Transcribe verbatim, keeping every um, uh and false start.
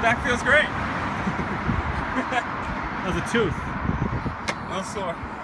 Back feels great. How's a tooth? No sore.